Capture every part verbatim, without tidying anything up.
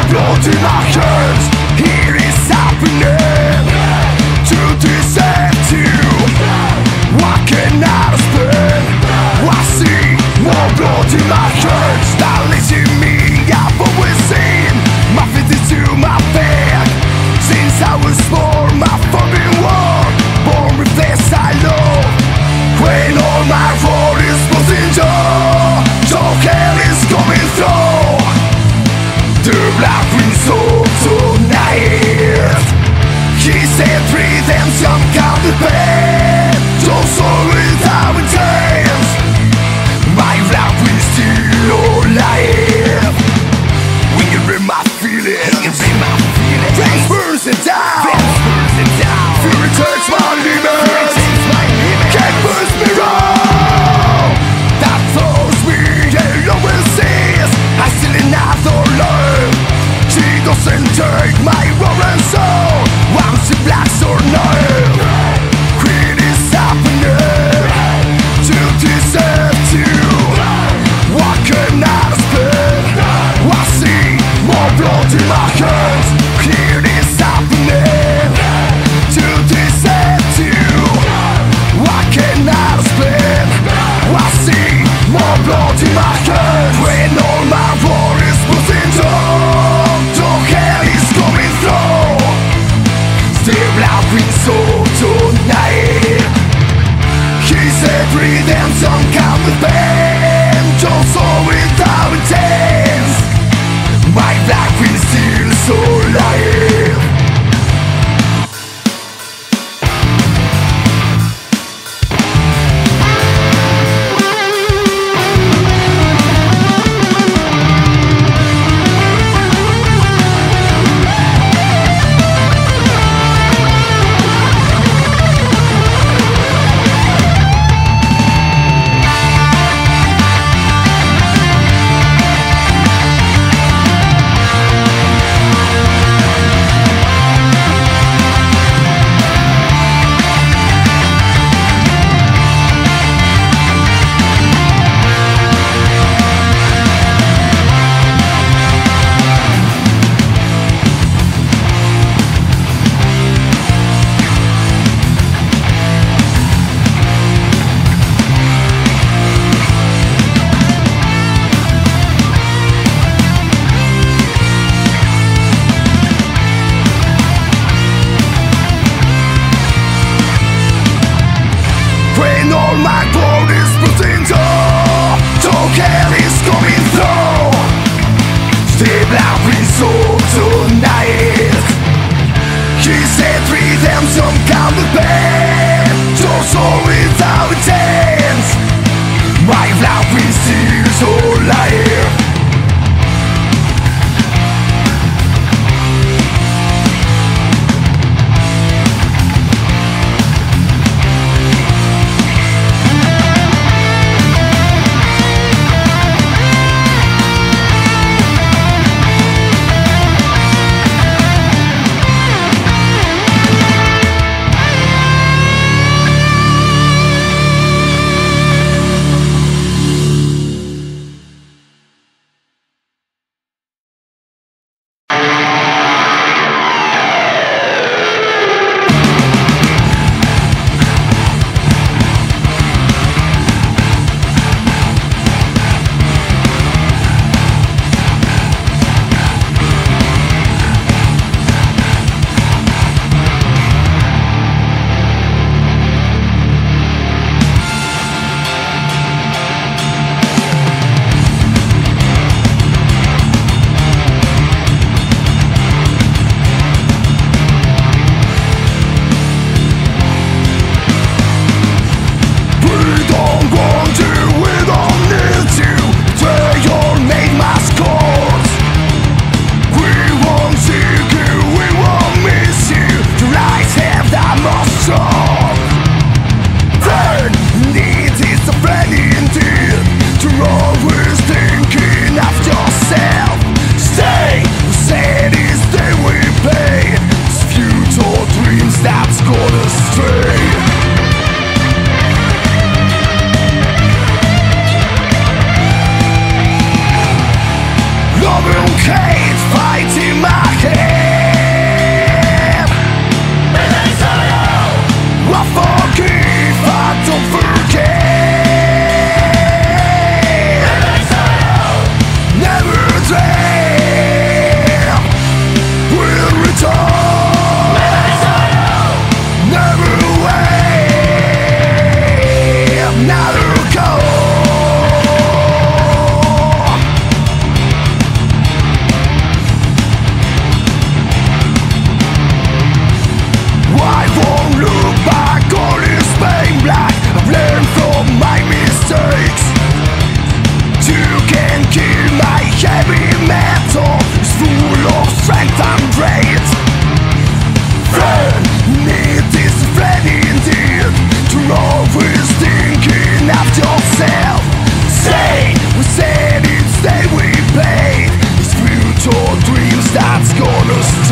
more blood in my hands. It is happening to deceive you. I cannot spend. I see more blood in my hands. That leading me, I've always seen my feet into my bed. Since I was born, my fucking war, born with this I love. When all my road is put in jaw, so hell is coming through. The black wings of tonight. He said redemption come to pain. Don't sorry it how it ends. My love is still alive. When you read my feelings, you read my feelings. Flames burns it down. Flames burns it down. Fury takes my limits. Fury takes my limits. Can't push me wrong. That throws me alone sees. I still another love. She doesn't take my roaring soul. Once she blacks or no. Greed is happening to deceive you. What can I spend? I see more blood in my hands. Greed is happening to deceive you. What can I spend? I see more blood in my hands. When all my war is put in dawn, the hell is coming through. Still out in so tonight. He said redemption come with pain. Don't saw it how it ends. My black will still so alive.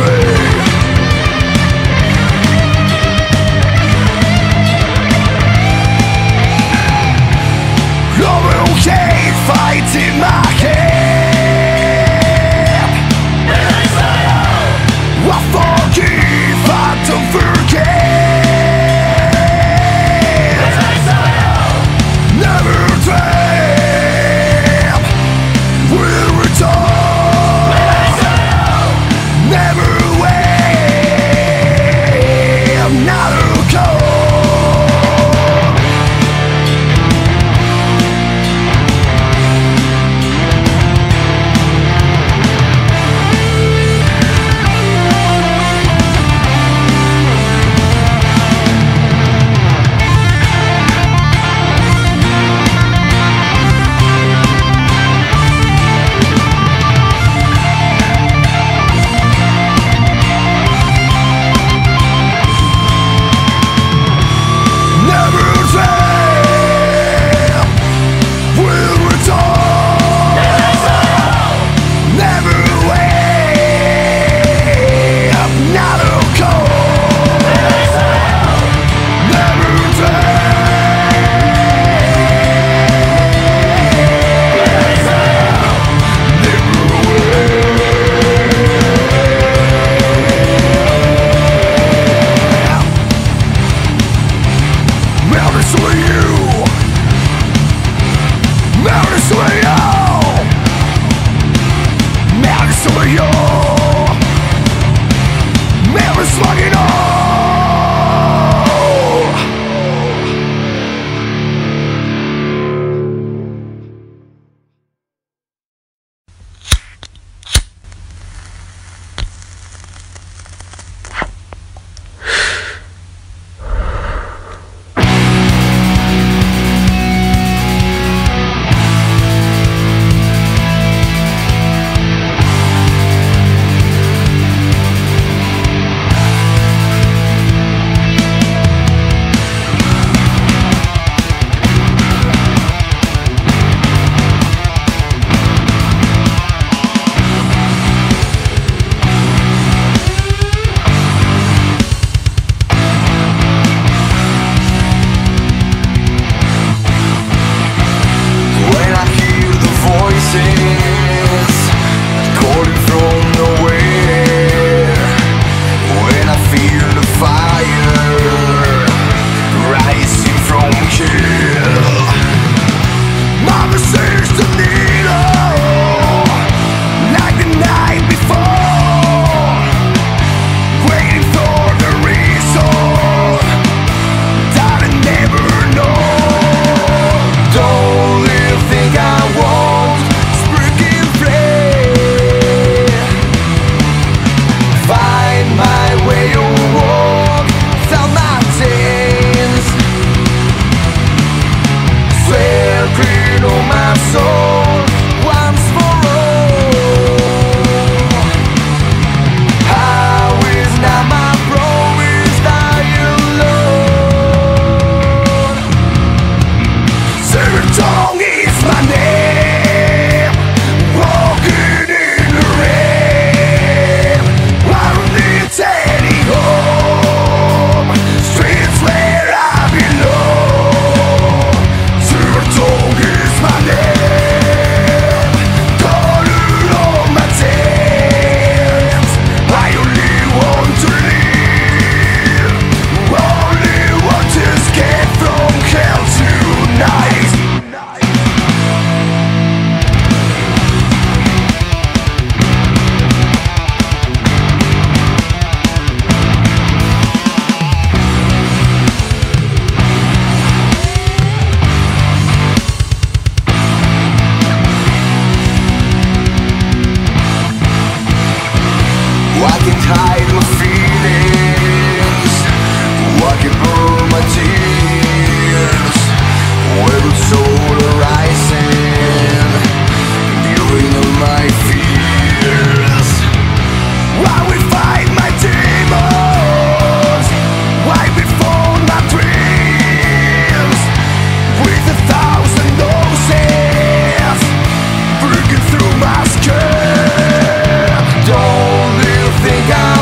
Don't you think I'm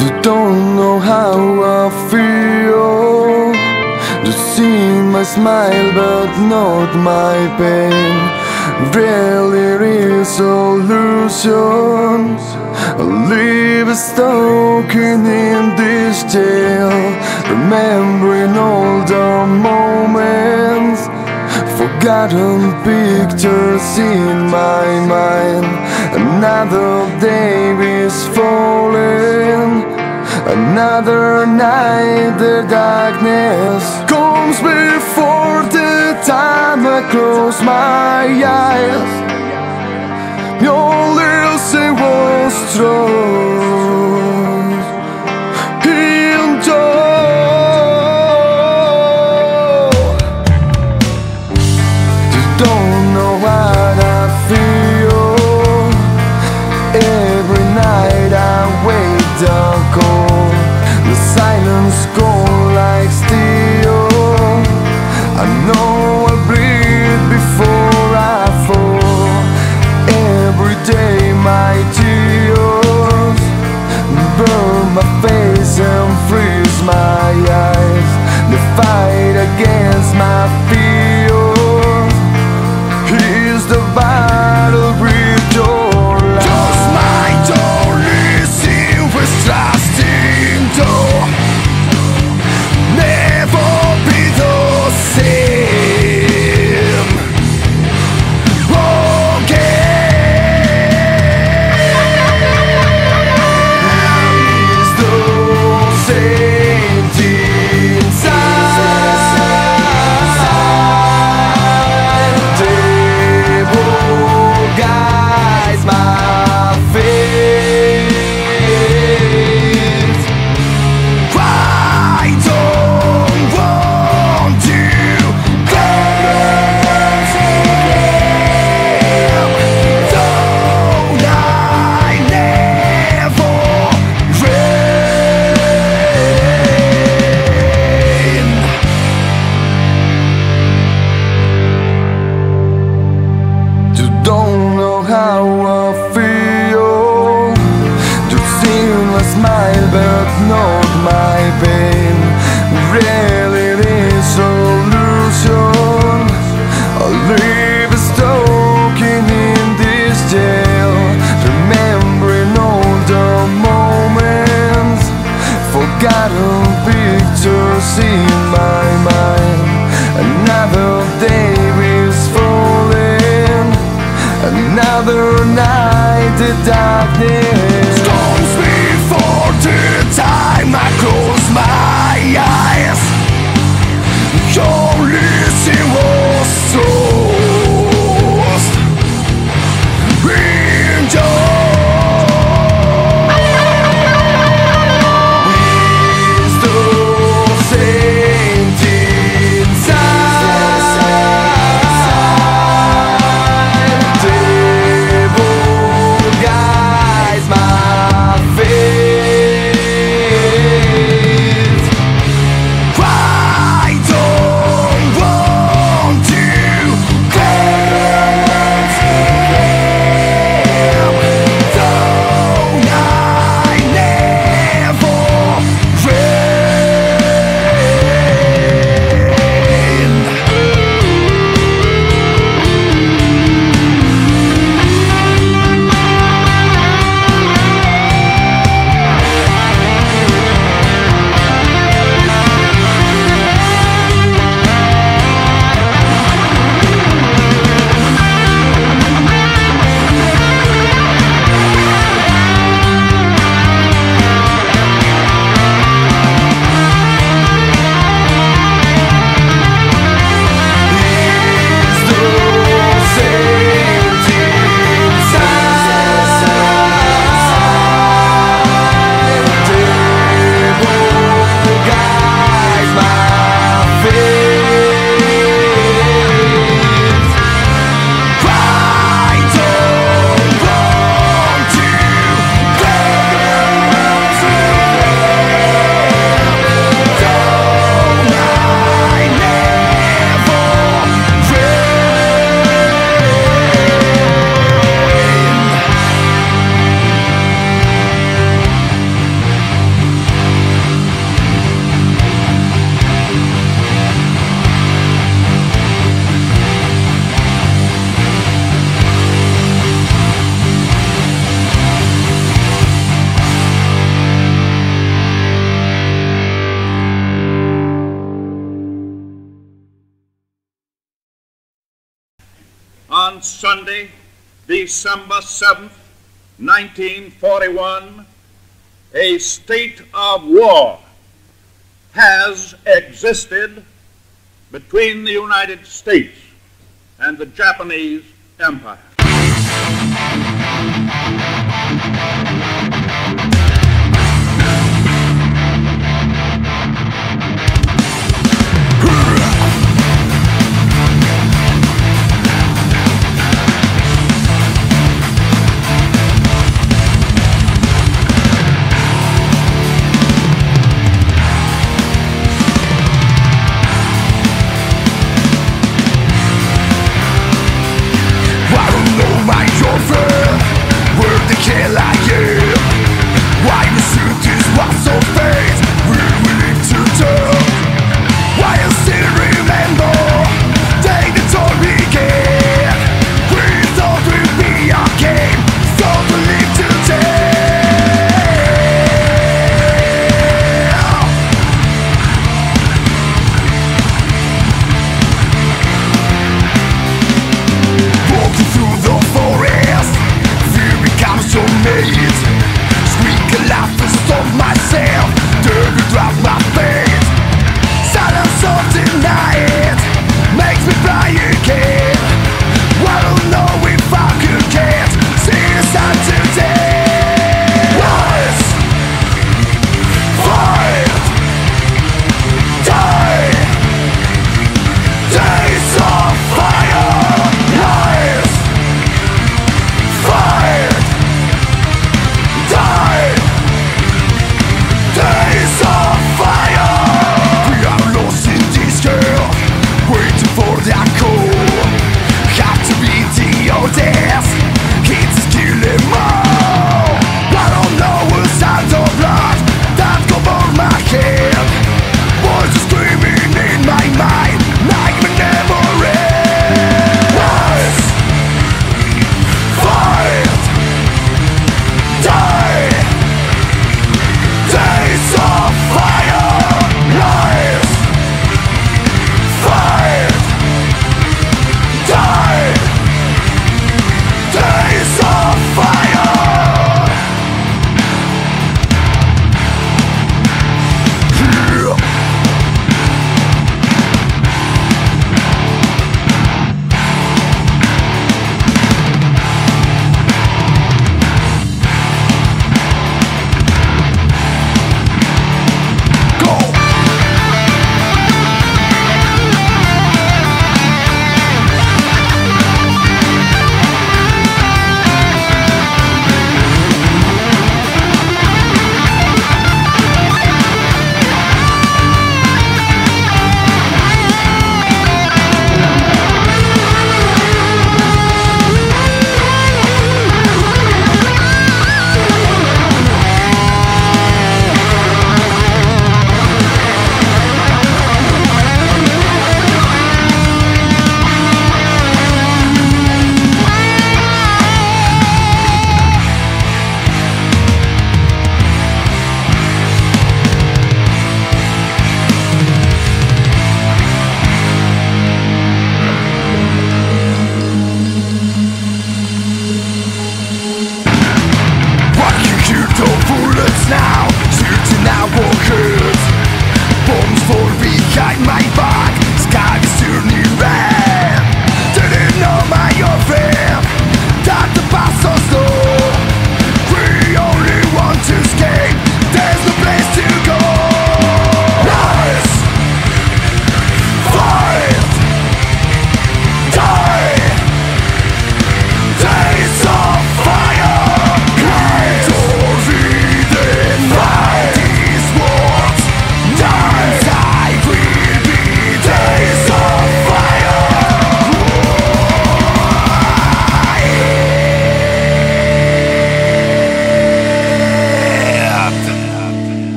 You don't know how I feel. You see my smile but not my pain. Really resolutions. I live stuck in this jail, remembering all the moments, forgotten pictures in my mind. Another day is falling, another night the darkness comes before the time I close my eyes. Your listen was strong in joy. You don't know what I feel. Every night I wait the call. The silence cold like steel. I know I breathe before I fall. Every day my tears burn my face and freeze my eyes. The fight against my fears is the battle with your life. Close my door, listen with trusting door. Never be the same. Don't know how I feel. You see my smile but not my pain. Really resolution. I live stuck in this jail, remembering all the moments, forgotten pictures in my mind. Another day is falling, another night the darkness comes before the time I close my eyes. Your listen was lost in joy. Is the saint inside? Devil guides on Sunday, December seventh, nineteen forty-one, a state of war has existed between the United States and the Japanese Empire. I don't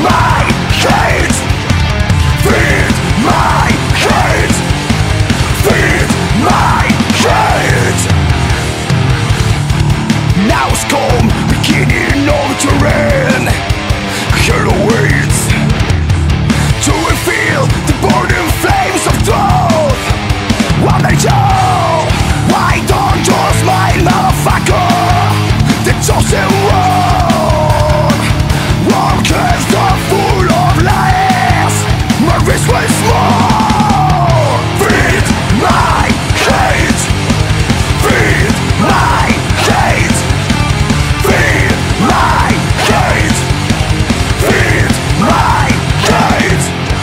my hate. Feed my hate. Feed my hate. Now it's calm, beginning of terrain. Here awaits to reveal the burning flames of truth. One day Joe, why don't you smile, motherfucker? The chosen one, one cast are full of lies. My wrist was small. Feed my hate. Feed my hate. Feed my hate. Feed my hate.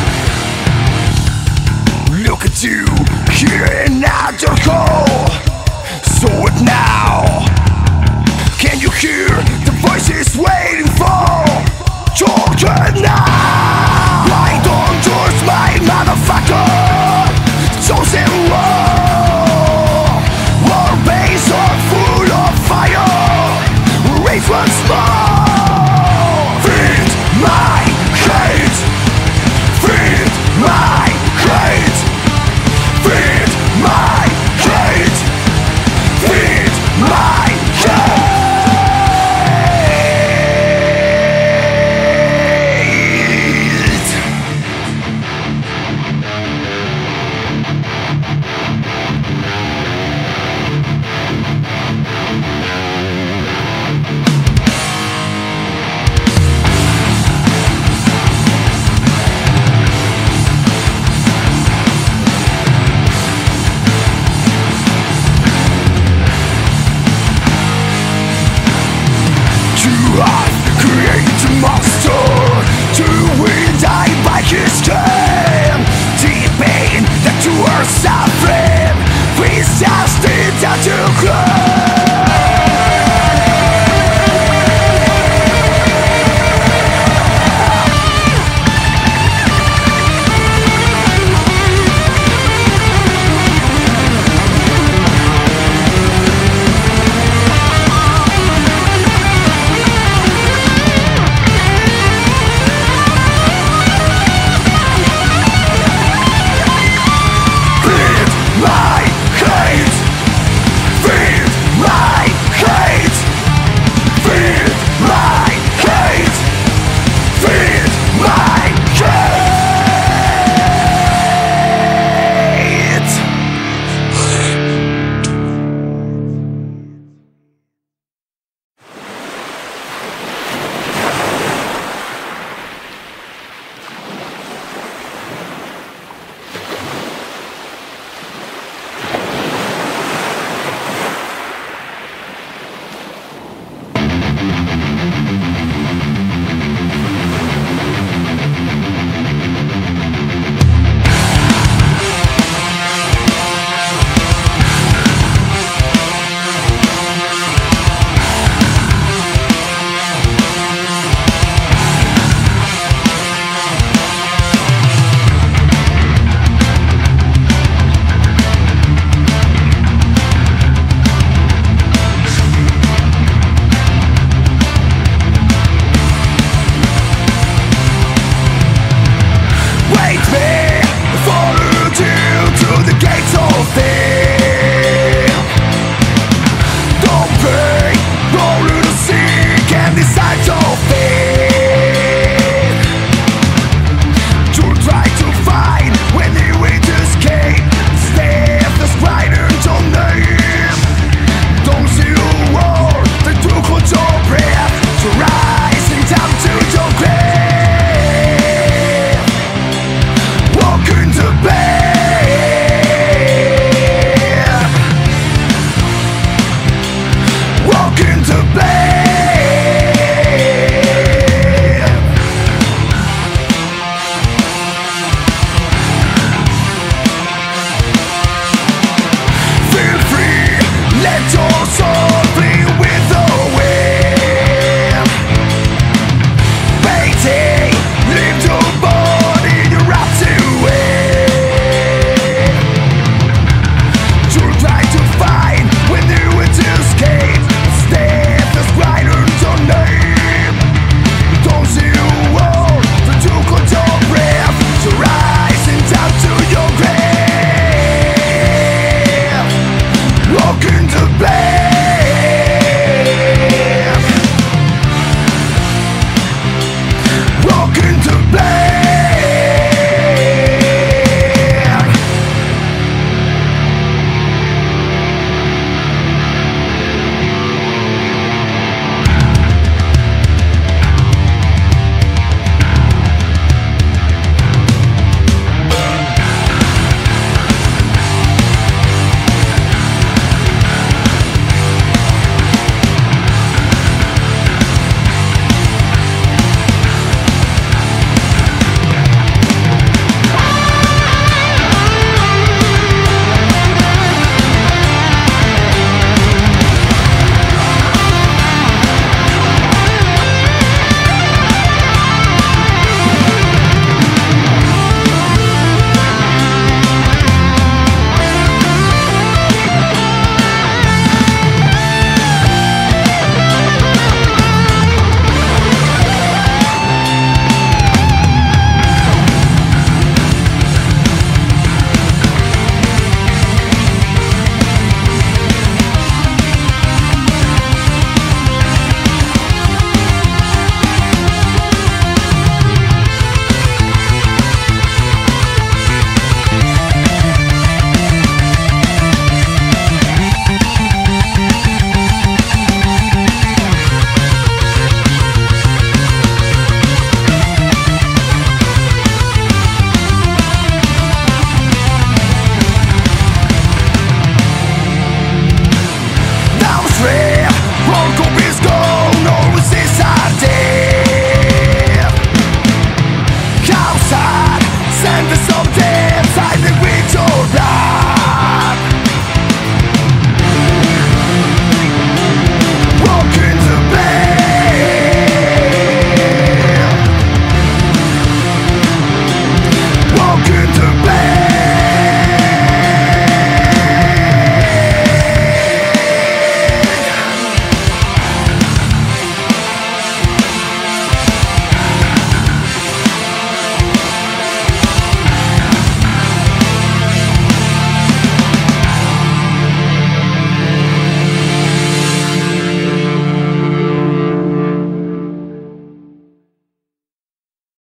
Look at you, hearing out your call. So it now. Can you hear the voices waiting for children now? Why don't you smile, motherfucker? Chosen war. War base are full of fire. Raise once more. Feed my hate. Feed my hate. Feed my hate. Feed my hate. Create a monster to win, die by his game. Deep pain that you are suffering, resist it that you cry. Wait me, follow you to the gates of fear.